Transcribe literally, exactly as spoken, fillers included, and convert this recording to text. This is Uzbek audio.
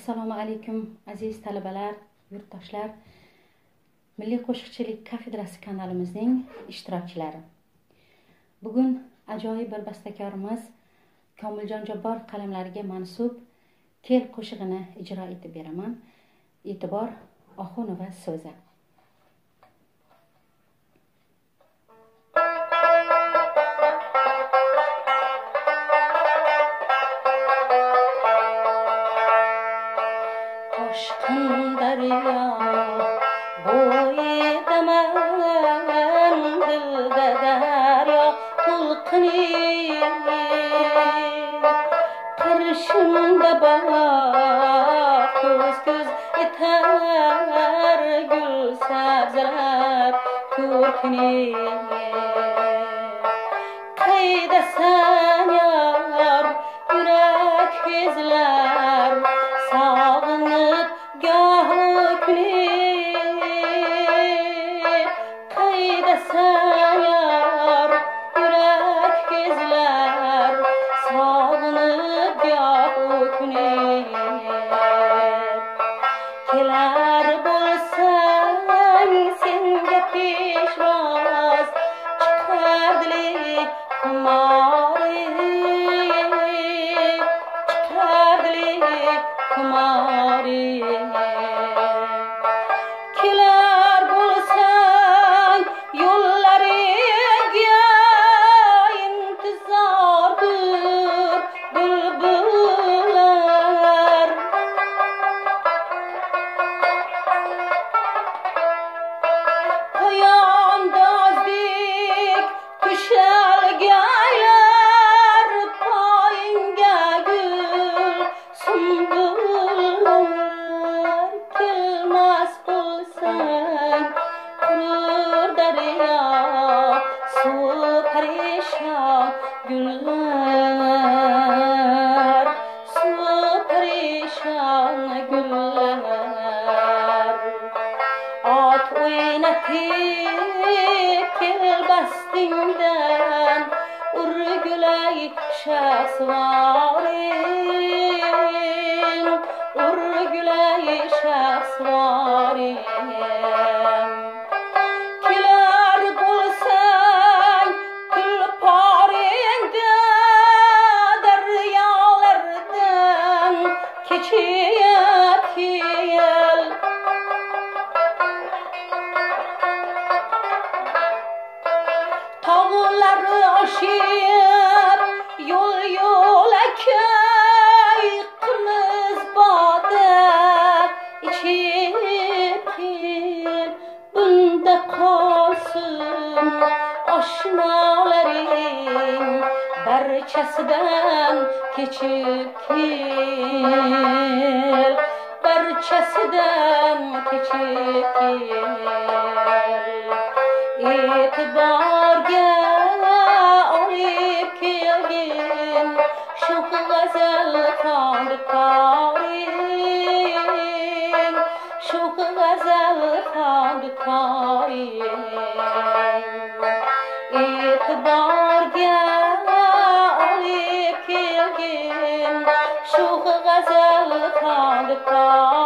Assalomu alaykum aziz talabalar, yurtdoshlar. Milliy qo'shiqchilik kafedrasi kanalimizning ishtirokchilari. Bugun ajoyib bir bastakorimiz Komiljon Jabbor qalamlariga mansub Kel qo'shig'ini ijro etib beraman. E'tibor Oxunova so'zi. Toshqin daryo bo'yidaman, dilda daryo to'lqini, qarshimda bog' ko'z-ko'z etar gul sabzalar ko'rkini. Qaydasan yor, yurak ezlar sog'inib gohi kuni. Qaydasan yor, yurak ezlar sog'inib gohi kuni. Kelar bo'lsang senga peshvoz, chiqar dili xumori, chiqar dili xumori. Kelar bo'lsang yo'llaringga intizordir bulbullar. Poyandozdek tushalgaylar, poyingga gul sumbullar. Kelmas bo'lsang qurur daryo, suv parishon gullar, suv parishon gullar. Ot o'ynatib kel bastingdan, urgulay shaxsvoring, urgulay shaxsvoring. Kelar bo'lsang kulporingda, daryolardan kechib kel. Tog'lar oshib yo'l yo'lakay, qimiz boda ichib kel. Bunda qolsin oshnolaring, barchasidan kechib kel, barchasidan kechib kel. E'tiborga olib kelgin shu g'azal xondoring, shu g'azal xondoring. E'tiborga olib kelgin shu g'azal xondoring.